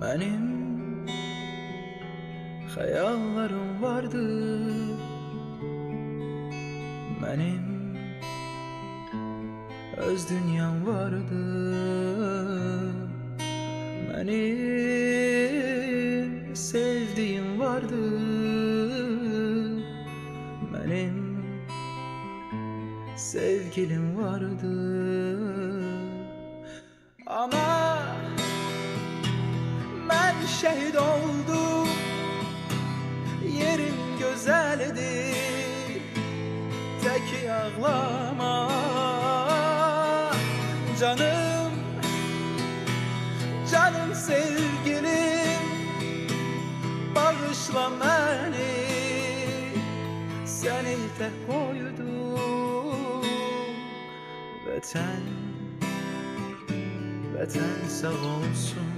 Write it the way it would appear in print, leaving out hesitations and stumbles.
Benim hayallerim vardı, benim öz dünyam vardı, benim sevdiğim vardı, benim sevgilim vardı. Ama ben şehit oldum, yerin güzeldir, tek ağlama canım, canım sevgilim, bağışla beni, seni tek koydum. Vatan, vatan sağ olsun.